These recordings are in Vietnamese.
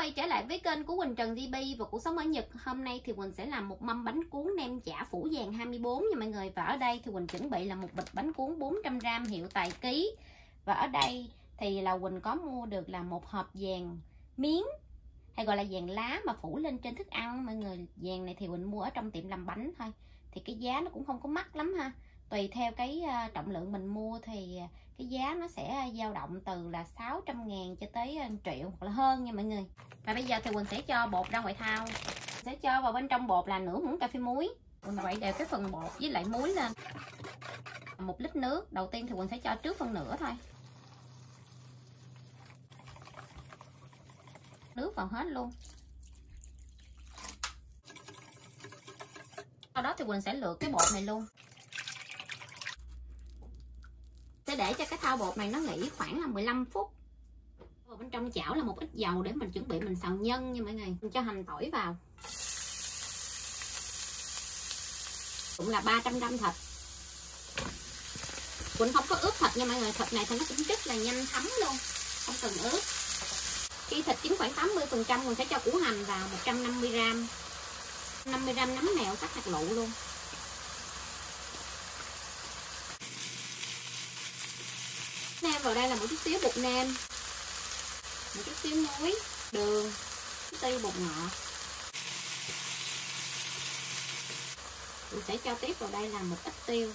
quay trở lại với kênh của Quỳnh Trần TV và cuộc sống ở Nhật. Hôm nay thì Quỳnh sẽ làm một mâm bánh cuốn nem chả phủ vàng 24 nha mọi người. Và ở đây thì Quỳnh chuẩn bị là một bịch bánh cuốn 400g hiệu Tài Ký. Và ở đây thì là Quỳnh có mua được là một hộp vàng miếng, hay gọi là vàng lá mà phủ lên trên thức ăn mọi người. Vàng này thì Quỳnh mua ở trong tiệm làm bánh thôi. Thì cái giá nó cũng không có mắc lắm ha. Tùy theo cái trọng lượng mình mua thì cái giá nó sẽ dao động từ là 600.000 cho tới 1 triệu hoặc là hơn nha mọi người. Và bây giờ thì Quỳnh sẽ cho bột ra ngoài thau. Sẽ cho vào bên trong bột là nửa muỗng cà phê muối. Quỳnh quậy đều cái phần bột với lại muối lên. 1 lít nước. Đầu tiên thì Quỳnh sẽ cho trước phân nửa thôi. Nước vào hết luôn. Sau đó thì Quỳnh sẽ lượt cái bột này luôn. Sẽ để cho cái thau bột này nó nghỉ khoảng là 15 phút. Và bên trong chảo là một ít dầu để mình chuẩn bị mình xào nhân nha mọi người. Mình cho hành tỏi vào. Cũng là 300g thịt. Quỳnh không có ướp thịt nha mọi người. Thịt này thì nó cũng rất là nhanh thấm luôn, không cần ướp. Khi thịt chín khoảng 80% mình sẽ cho củ hành vào 150g. 50g nấm mèo cắt hạt lựu luôn. Nêm vào đây là một chút xíu bột nêm, một chút xíu muối, đường, tí bột ngọt. Mình sẽ cho tiếp vào đây là một ít tiêu.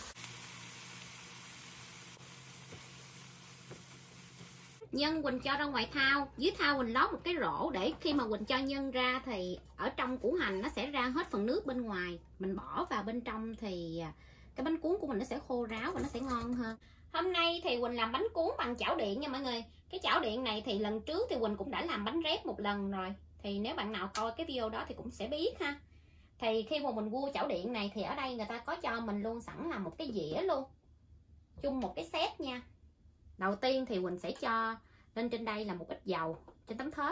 Nhân Quỳnh cho ra ngoài thau, dưới thau Quỳnh lót một cái rổ để khi mà Quỳnh cho nhân ra thì ở trong củ hành nó sẽ ra hết phần nước bên ngoài. Mình bỏ vào bên trong thì cái bánh cuốn của mình nó sẽ khô ráo và nó sẽ ngon hơn. Hôm nay thì Quỳnh làm bánh cuốn bằng chảo điện nha mọi người. Cái chảo điện này thì lần trước thì Quỳnh cũng đã làm bánh rép một lần rồi. Thì nếu bạn nào coi cái video đó thì cũng sẽ biết ha. Thì khi mà mình mua chảo điện này thì ở đây người ta có cho mình luôn sẵn là một cái dĩa luôn, chung một cái set nha. Đầu tiên thì Quỳnh sẽ cho lên trên đây là một ít dầu trên tấm thớt.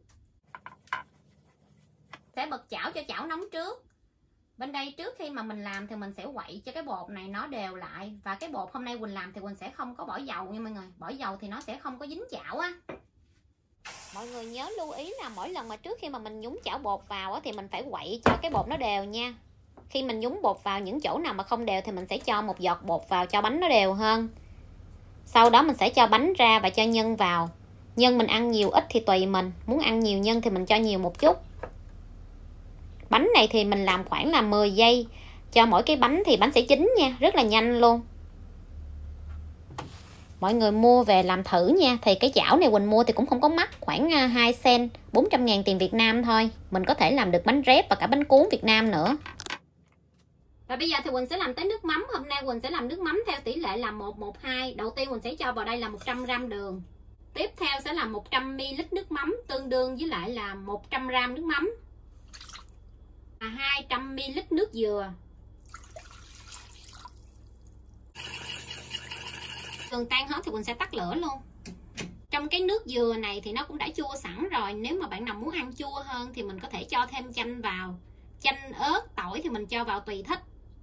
Sẽ bật chảo cho chảo nóng trước. Bên đây trước khi mà mình làm thì mình sẽ quậy cho cái bột này nó đều lại. Và cái bột hôm nay Quỳnh làm thì Quỳnh sẽ không có bỏ dầu nha mọi người. Bỏ dầu thì nó sẽ không có dính chảo á. Mọi người nhớ lưu ý là mỗi lần mà trước khi mà mình nhúng chảo bột vào á, thì mình phải quậy cho cái bột nó đều nha. Khi mình nhúng bột vào những chỗ nào mà không đều thì mình sẽ cho một giọt bột vào cho bánh nó đều hơn. Sau đó mình sẽ cho bánh ra và cho nhân vào. Nhân mình ăn nhiều ít thì tùy mình. Muốn ăn nhiều nhân thì mình cho nhiều một chút. Bánh này thì mình làm khoảng là 10 giây cho mỗi cái bánh thì bánh sẽ chín nha. Rất là nhanh luôn. Mọi người mua về làm thử nha. Thì cái chảo này Quỳnh mua thì cũng không có mắc, khoảng 2 cent, 400.000 tiền Việt Nam thôi. Mình có thể làm được bánh rép và cả bánh cuốn Việt Nam nữa. Và bây giờ thì Quỳnh sẽ làm tới nước mắm. Hôm nay Quỳnh sẽ làm nước mắm theo tỷ lệ là 1:1:2. Đầu tiên Quỳnh sẽ cho vào đây là 100g đường. Tiếp theo sẽ là 100ml nước mắm, tương đương với lại là 100g nước mắm. 200ml nước dừa. Đường tan hết thì Quỳnh sẽ tắt lửa luôn. Trong cái nước dừa này thì nó cũng đã chua sẵn rồi. Nếu mà bạn nào muốn ăn chua hơn thì mình có thể cho thêm chanh vào. Chanh, ớt, tỏi thì mình cho vào tùy thích.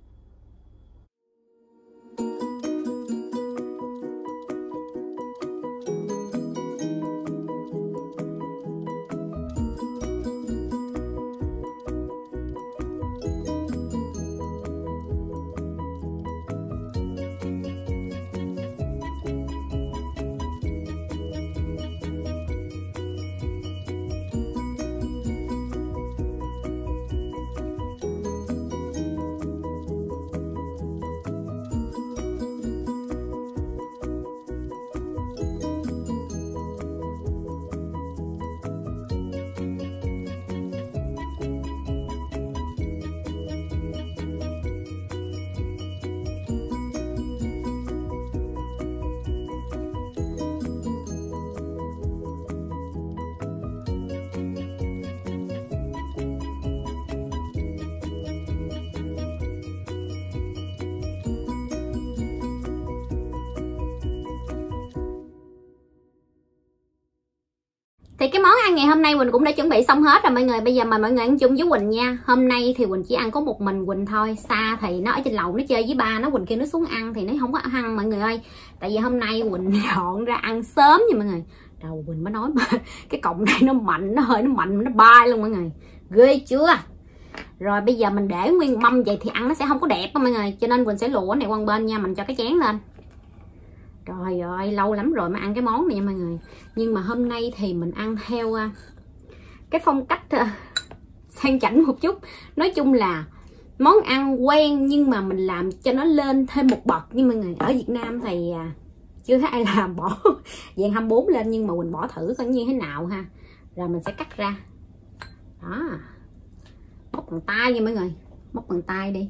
Thì cái món ăn ngày hôm nay Quỳnh cũng đã chuẩn bị xong hết rồi mọi người. Bây giờ mời mọi người ăn chung với Quỳnh nha. Hôm nay thì Quỳnh chỉ ăn có một mình Quỳnh thôi. Sa thì nó ở trên lầu nó chơi với ba nó, Quỳnh kêu nó xuống ăn thì nó không có ăn mọi người ơi. Tại vì hôm nay Quỳnh dọn ra ăn sớm nha mọi người. Đầu mình mới nói mà cái cọng này nó mạnh, nó hơi nó mạnh, nó bay luôn mọi người, ghê chưa. Rồi bây giờ mình để nguyên mâm vậy thì ăn nó sẽ không có đẹp mọi người, cho nên mình sẽ lùa cái này qua bên nha, mình cho cái chén lên. Trời ơi, lâu lắm rồi mới ăn cái món này nha mọi người. Nhưng mà hôm nay thì mình ăn theo cái phong cách sang chảnh một chút. Nói chung là món ăn quen nhưng mà mình làm cho nó lên thêm một bậc nha mọi người. Ở Việt Nam thì chưa thấy ai làm bỏ vàng 24 lên, nhưng mà mình bỏ thử coi như thế nào ha. Rồi mình sẽ cắt ra. Đó. Bóc bằng tay nha mọi người. Bóc bằng tay đi.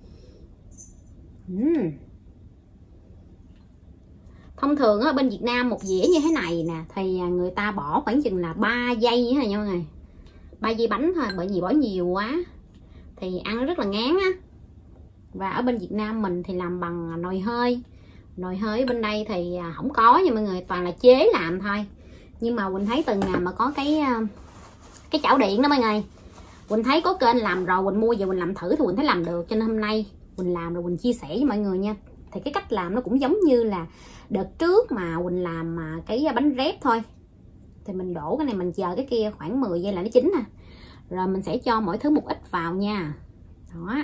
Thông thường ở bên Việt Nam một dĩa như thế này nè thì người ta bỏ khoảng chừng là 3 giây thôi nha mọi người. 3 giây bánh thôi, bởi vì bỏ nhiều quá thì ăn nó rất là ngán á. Và ở bên Việt Nam mình thì làm bằng nồi hơi. Nồi hơi bên đây thì không có nha mọi người, toàn là chế làm thôi. Nhưng mà Quỳnh thấy từng nào mà có cái chảo điện đó mọi người, Quỳnh thấy có kênh làm rồi, Quỳnh mua về Quỳnh làm thử thì Quỳnh thấy làm được, cho nên hôm nay Quỳnh làm rồi Quỳnh chia sẻ với mọi người nha. Thì cái cách làm nó cũng giống như là đợt trước mà Quỳnh làm cái bánh rép thôi. Thì mình đổ cái này, mình chờ cái kia khoảng 10 giây là nó chín nè. Rồi mình sẽ cho mỗi thứ một ít vào nha. Đó.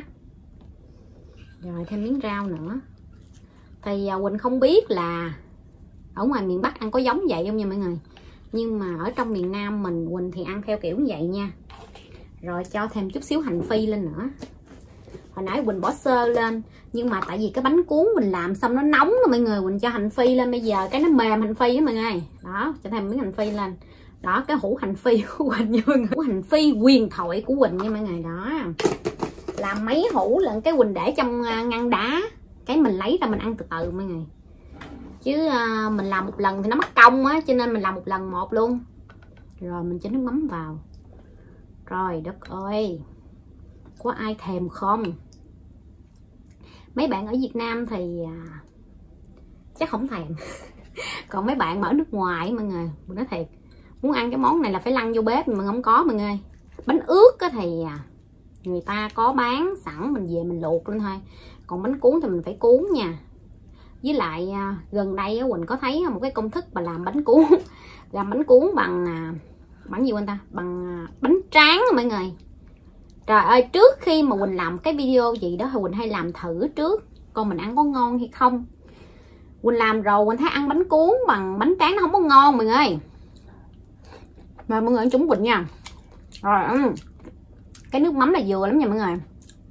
Rồi thêm miếng rau nữa. Thì Quỳnh không biết là ở ngoài miền Bắc ăn có giống vậy không nha mọi người. Nhưng mà ở trong miền Nam mình, Quỳnh thì ăn theo kiểu như vậy nha. Rồi cho thêm chút xíu hành phi lên nữa. Hồi nãy Quỳnh bỏ sơ lên, nhưng mà tại vì cái bánh cuốn mình làm xong nó nóng rồi mọi người, Quỳnh cho hành phi lên, bây giờ cái nó mềm hành phi á mọi người. Đó, cho thêm miếng hành phi lên. Đó, cái hũ hành phi của Quỳnh nha mọi người. Hũ hành phi huyền thoại của Quỳnh nha mọi người. Đó, làm mấy hũ lần cái Quỳnh để trong ngăn đá, cái mình lấy ra mình ăn từ từ mọi người. Chứ mình làm một lần thì nó mất công á, cho nên mình làm một lần một luôn. Rồi mình cho nước mắm vào. Rồi đất ơi, có ai thèm không? Mấy bạn ở Việt Nam thì chắc không thèm. Còn mấy bạn mà ở nước ngoài mọi người, mình nói thiệt, muốn ăn cái món này là phải lăn vô bếp mà không có mọi người. Bánh ướt thì người ta có bán sẵn, mình về mình luộc lên thôi. Còn bánh cuốn thì mình phải cuốn nha. Với lại gần đây Quỳnh có thấy một cái công thức mà làm bánh cuốn. Làm bánh cuốn bằng bằng gì quên ta, bằng bánh tráng mọi người. Trời ơi, trước khi mà Quỳnh làm cái video gì đó thì Quỳnh hay làm thử trước coi mình ăn có ngon hay không. Quỳnh làm rồi Quỳnh thấy ăn bánh cuốn bằng bánh tráng nó không có ngon mọi người. Mà mọi người ăn trúng Quỳnh nha. Rồi cái nước mắm là vừa lắm nha mọi người.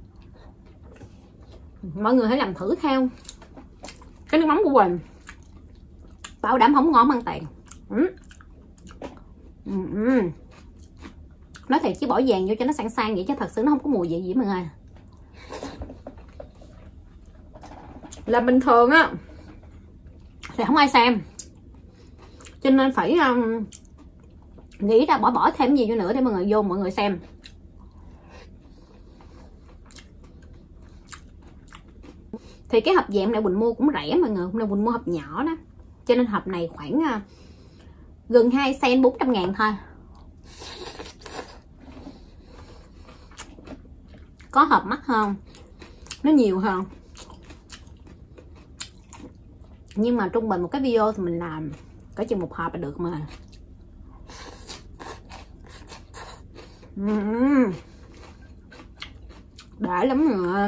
Mọi người hãy làm thử theo cái nước mắm của Quỳnh, bảo đảm không ngon bằng tiền. Nói thiệt chứ bỏ vàng vô cho nó sang sang vậy chứ thật sự nó không có mùi vị gì mọi người. Là bình thường á thì không ai xem, cho nên phải nghĩ ra bỏ thêm gì vô nữa để mọi người vô mọi người xem. Thì cái hộp dạng này Quỳnh mua cũng rẻ mọi người, hôm nay Quỳnh mua hộp nhỏ đó, cho nên hộp này khoảng gần 2 cent 400.000 thôi. Có hộp mắc hơn, nó nhiều hơn, nhưng mà trung bình một cái video thì mình làm cỡ chừng một hộp là được mà. Đã lắm rồi.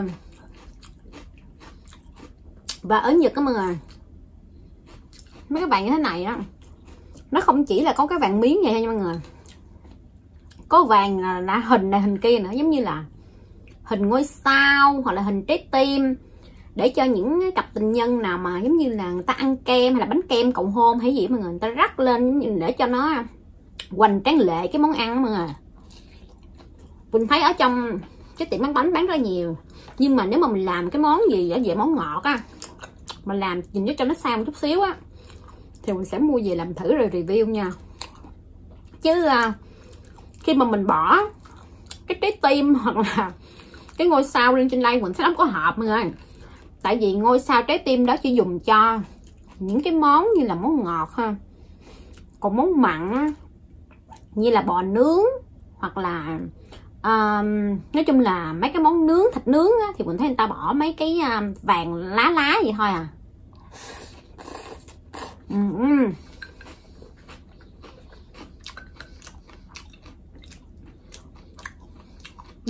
Và ở Nhật á mọi người, mấy cái vàng như thế này á, nó không chỉ là có cái vàng miếng vậy nha mọi người, có vàng là hình này hình kia nữa, giống như là hình ngôi sao hoặc là hình trái tim, để cho những cặp tình nhân nào mà giống như là người ta ăn kem hay là bánh kem cầu hôn hay gì mọi người, người ta rắc lên để cho nó hoành tráng lệ cái món ăn đó mọi người. Mình thấy ở trong cái tiệm bán bánh bán rất nhiều, nhưng mà nếu mà mình làm cái món gì ở về món ngọt á, mà làm nhìn cho nó sang một chút xíu á, thì mình sẽ mua về làm thử rồi review nha. Chứ khi mà mình bỏ cái trái tim hoặc là cái ngôi sao lên trên đây mình sẽ không có hợp mọi người. Tại vì ngôi sao trái tim đó chỉ dùng cho những cái món như là món ngọt ha. Còn món mặn như là bò nướng hoặc là nói chung là mấy cái món nướng, thịt nướng á, thì mình thấy người ta bỏ mấy cái vàng lá vậy thôi à.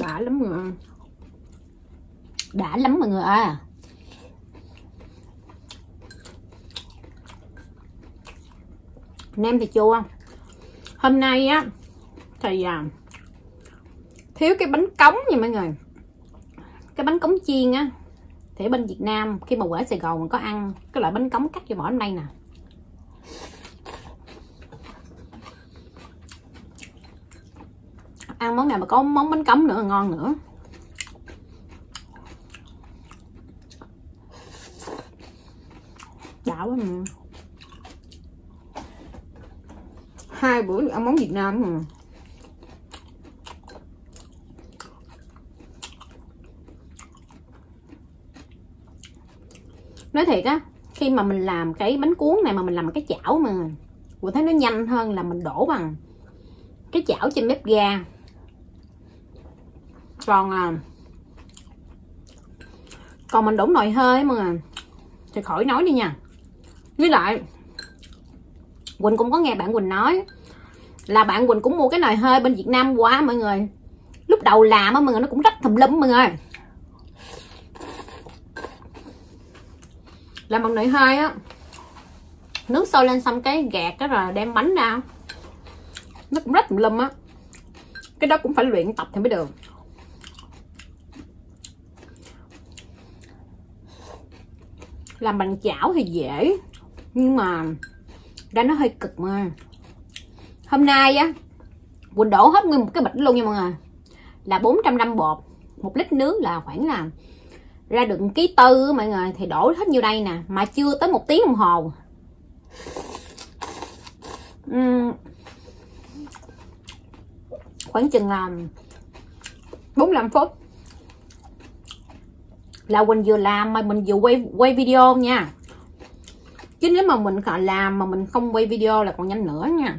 Đã lắm mọi người. Đã lắm mọi người à. Nem thì chua. Hôm nay á thì thiếu cái bánh cống nha mọi người. Cái bánh cống chiên á thì ở bên Việt Nam khi mà ở Sài Gòn mình có ăn cái loại bánh cống cắt cho bỏ ở đây nè. Ăn món này mà có món bánh cống nữa ngon nữa. Đã quá mà. 2 bữa được ăn món Việt Nam mà. Nói thiệt á, khi mà mình làm cái bánh cuốn này mà mình làm cái chảo mà mình thấy nó nhanh hơn là mình đổ bằng cái chảo trên bếp ga. Còn mình đổ nồi hơi mà thì khỏi nói đi nha. Với lại Quỳnh cũng có nghe bạn Quỳnh nói là bạn Quỳnh cũng mua cái nồi hơi bên Việt Nam qua mọi người. Lúc đầu làm á mọi người nó cũng rất thùm lum mọi người. Làm bằng nồi hơi á, nước sôi lên xong cái gạt cái rồi đem bánh ra, nó cũng rất tùm lum á. Cái đó cũng phải luyện tập thì mới được. Làm bằng chảo thì dễ nhưng mà ra nó hơi cực mà. Hôm nay á Quỳnh đổ hết nguyên một cái bịch luôn nha mọi người, là 400g bột, 1 lít nước là khoảng là ra được 1,4 kg mọi người. Thì đổ hết nhiêu đây nè mà chưa tới 1 tiếng đồng hồ. Khoảng chừng là 45 phút là Quỳnh vừa làm mà mình vừa quay video nha. Chứ nếu mà mình làm mà mình không quay video là còn nhanh nữa nha.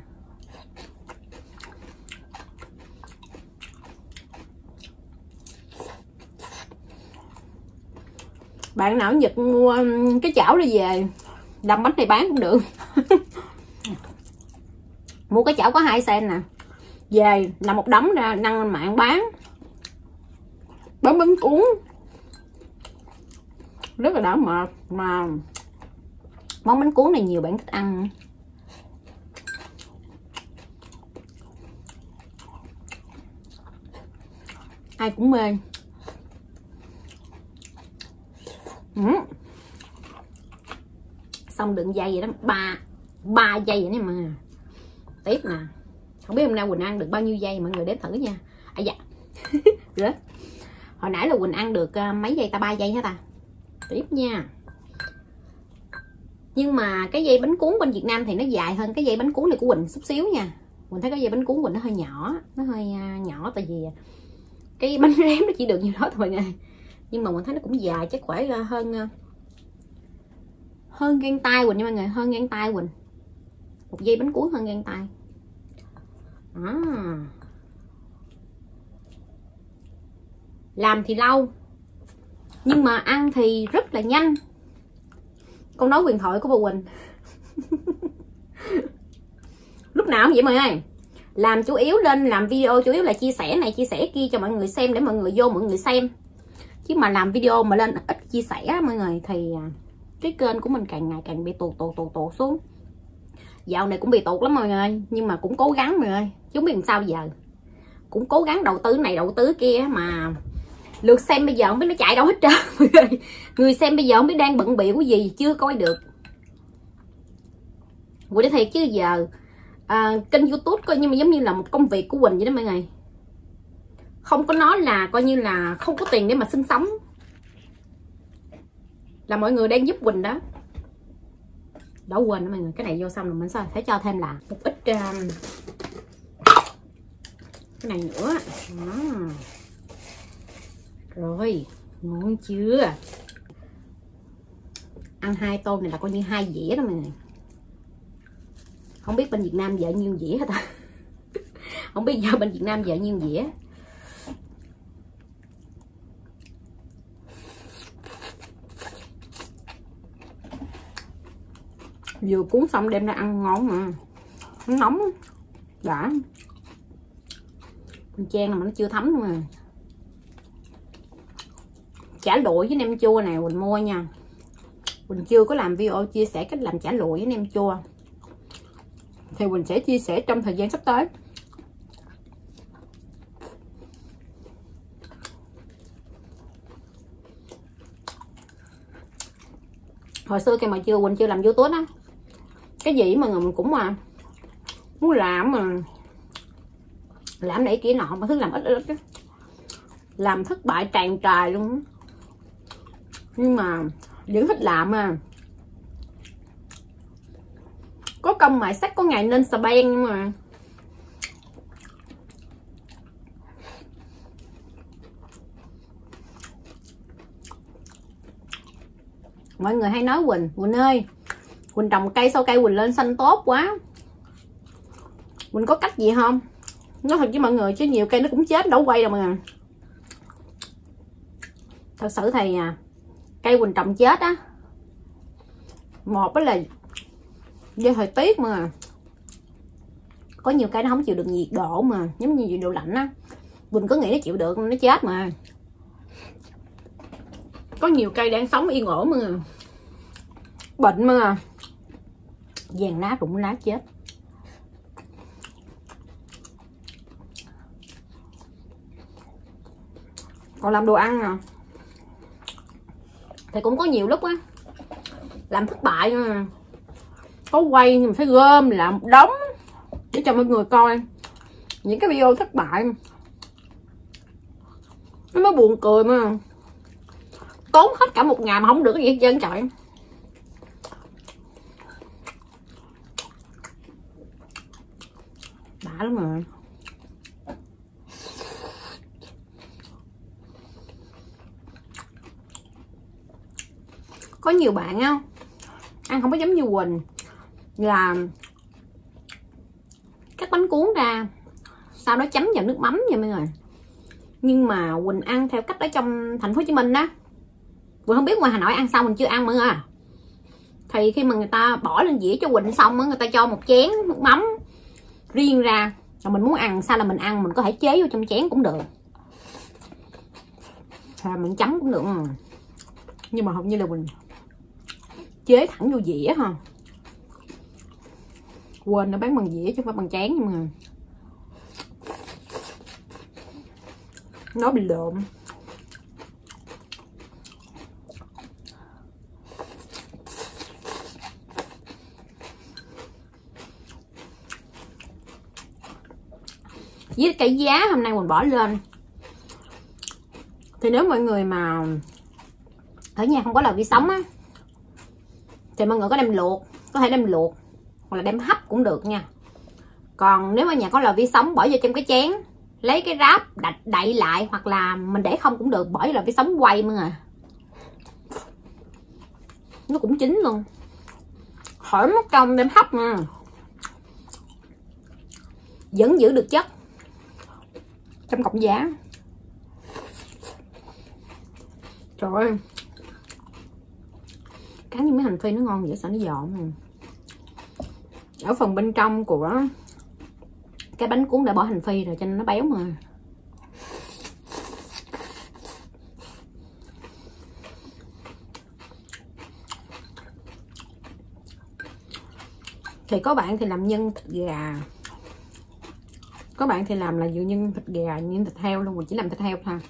Bạn nào ở Nhật mua cái chảo đi về làm bánh này bán cũng được. Mua cái chảo có 2 cent nè, về làm một đống ra đăng lên mạng bán bánh cuốn rất là đã mệt. Mà món bánh cuốn này nhiều bạn thích ăn. Ai cũng mê. Xong đựng dây vậy đó, 3 giây vậy nè mà. Tiếp nè, không biết hôm nay Quỳnh ăn được bao nhiêu giây mọi người đếm thử nha. À dạ. Rớt. Hồi nãy là Quỳnh ăn được mấy giây ta, 3 giây hả ta. Tiếp nha. Nhưng mà cái dây bánh cuốn bên Việt Nam thì nó dài hơn cái dây bánh cuốn này của Quỳnh chút xíu nha. Quỳnh thấy cái dây bánh cuốn Quỳnh nó hơi nhỏ, nhỏ tại vì cái bánh rém nó chỉ được như đó thôi mọi người. Nhưng mà Quỳnh thấy nó cũng dài, chắc phải hơn ngang tay Quỳnh nha mọi người, hơn ngang tay Quỳnh. Một dây bánh cuốn hơn ngang tay. Làm thì lâu nhưng mà ăn thì rất là nhanh. Câu nói huyền thoại của bà Quỳnh. Lúc nào cũng vậy mọi người. Làm chủ yếu lên làm video chủ yếu là chia sẻ này chia sẻ kia cho mọi người xem, để mọi người vô mọi người xem. Chứ mà làm video mà lên ít chia sẻ mọi người thì cái kênh của mình càng ngày càng bị tụt xuống. Dạo này cũng bị tụt lắm mọi người, nhưng mà cũng cố gắng mọi người, chứ không biết làm sao giờ. Cũng cố gắng đầu tư này đầu tư kia mà lượt xem bây giờ không biết nó chạy đâu hết trơn. Người xem bây giờ không biết đang bận bịu cái gì chưa coi được. Quỳnh nói thiệt chứ giờ kênh YouTube coi như mà giống như là một công việc của Quỳnh vậy đó mọi người. Không có nói là coi như là không có tiền để mà sinh sống, là mọi người đang giúp Quỳnh đó. Đó quên đó mọi người, cái này vô xong rồi mình sẽ phải cho thêm là một ít cái này nữa đó. Rồi ngon chưa? Ăn 2 tô này là coi như 2 dĩa đó mọi người. Không biết bên Việt Nam vợ nhiêu dĩa hả ta. Không biết giờ bên Việt Nam vợ nhiêu dĩa. Vừa cuốn xong đem ra ăn ngon mà. Nó nóng đã. Con chan mà nó chưa thấm luôn mà. chả lụa với nem chua này Quỳnh mua nha. Quỳnh chưa có làm video chia sẻ cách làm chả lụa với nem chua, thì Quỳnh sẽ chia sẻ trong thời gian sắp tới. Hồi xưa khi mà Quỳnh chưa làm YouTube á, cái gì mà mình cũng mà muốn làm mà làm để kia nọ mà thứ làm ít á, làm thất bại tràn trề luôn. Nhưng mà vẫn thích làm à. Có công mài sắt có ngày nên xà beng. Nhưng mà mọi người hay nói Quỳnh ơi, Quỳnh trồng cây sau cây Quỳnh lên xanh tốt quá, Quỳnh có cách gì không? Nói thật với mọi người chứ nhiều cây nó cũng chết đâu quay đâu mà. Thật sự thì cây Quỳnh trồng chết á, một đó là do thời tiết mà có nhiều cây nó không chịu được nhiệt độ, mà giống như nhiệt độ lạnh á, Quỳnh có nghĩ nó chịu được nó chết mà. Có nhiều cây đang sống yên ổn mà bệnh mà vàng lá rụng lá chết. Còn làm đồ ăn nè thì cũng có nhiều lúc á làm thất bại mà. Có quay nhưng mà phải gom làm một đống để cho mọi người coi những cái video thất bại, nó mới buồn cười mà. Tốn hết cả một ngày mà không được cái gì hết trơn trời. Đã lắm mà. Có nhiều bạn á ăn không có giống như Quỳnh, là cắt bánh cuốn ra sau đó chấm vào nước mắm nha mọi người. Nhưng mà Quỳnh ăn theo cách ở trong thành phố Hồ Chí Minh đó, Quỳnh không biết ngoài Hà Nội ăn xong, mình chưa ăn mọi người. Thì khi mà người ta bỏ lên dĩa cho Quỳnh xong á, người ta cho một chén nước mắm riêng ra, rồi mình muốn ăn sao là mình ăn, mình có thể chế vô trong chén cũng được, rồi mình chấm cũng được mà. Nhưng mà hầu như là Quỳnh chế thẳng vô dĩa ha. Quên nó bán bằng dĩa chứ không phải bằng chén. Nhưng mà nó bị lộn. Với cái giá hôm nay mình bỏ lên, thì nếu mọi người mà ở nhà không có lò vi sóng á, thì mọi người có đem luộc, có thể đem luộc hoặc là đem hấp cũng được nha. Còn nếu mà nhà có lò vi sóng, bỏ vô trong cái chén, lấy cái ráp đậy lại, hoặc là mình để không cũng được, bỏ vô lò vi sóng quay mọi người, nó cũng chín luôn, khỏi mất công đem hấp mà vẫn giữ được chất trong cộng giá. Trời ơi, cắn như mấy hành phi nó ngon vậy, sao nó giòn mà. Ở phần bên trong của cái bánh cuốn đã bỏ hành phi rồi cho nên nó béo mà. Thì có bạn thì làm nhân thịt gà, có bạn thì làm là vừa nhân thịt gà nhân thịt heo luôn, mình chỉ làm thịt heo thôi.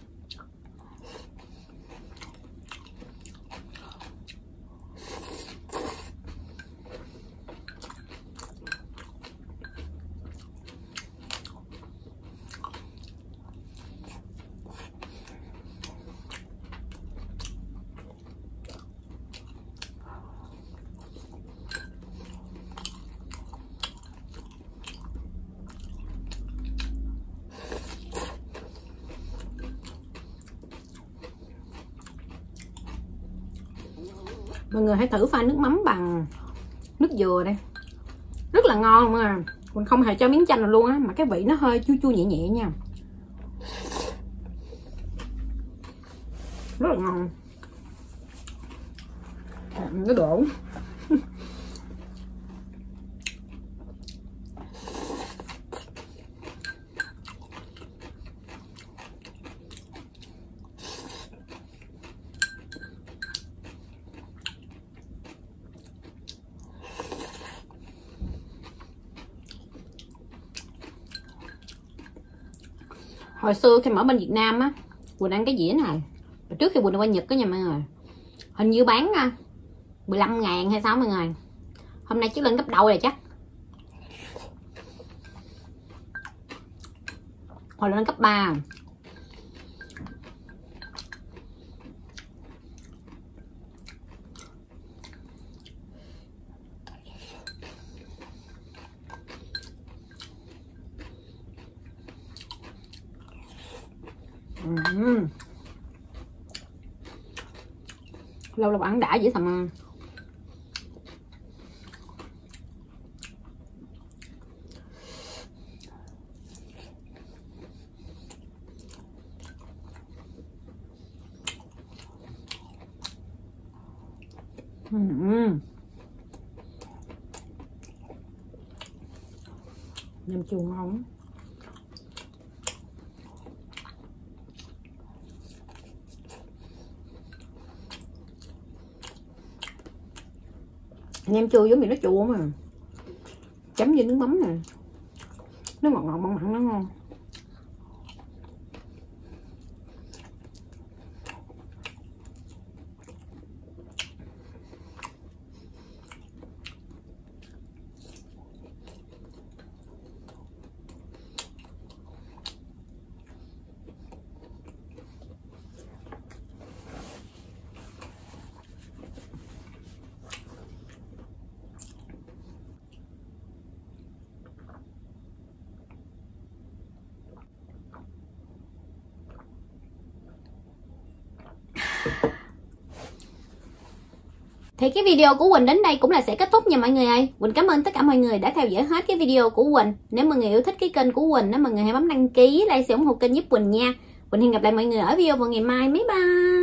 Mọi người hãy thử pha nước mắm bằng nước dừa đây, rất là ngon mà. Mình không hề cho miếng chanh nào luôn á, mà cái vị nó hơi chua chua nhẹ nhẹ nha, rất là ngon. Nó đổ Hồi xưa khi mà ở bên Việt Nam á, Quỳnh ăn cái dĩa này trước khi Quỳnh qua Nhật đó nha mọi người, hình như bán 15.000 hay sao mọi người. Hôm nay chắc lên gấp đôi rồi chắc, hồi lên cấp 3. Lâu lâu ăn đã dễ thầm ăn. Nem chua ngon. Nem chua giống như nó chua mà chấm với nước mắm nè, nó ngọt ngọt mặn mặn nó ngon. Thì cái video của Quỳnh đến đây cũng là sẽ kết thúc nha mọi người ơi. Quỳnh cảm ơn tất cả mọi người đã theo dõi hết cái video của Quỳnh. Nếu mọi người yêu thích cái kênh của Quỳnh, nếu mọi người hãy bấm đăng ký, like, share, ủng hộ kênh giúp Quỳnh nha. Quỳnh hẹn gặp lại mọi người ở video vào ngày mai. Bye bye.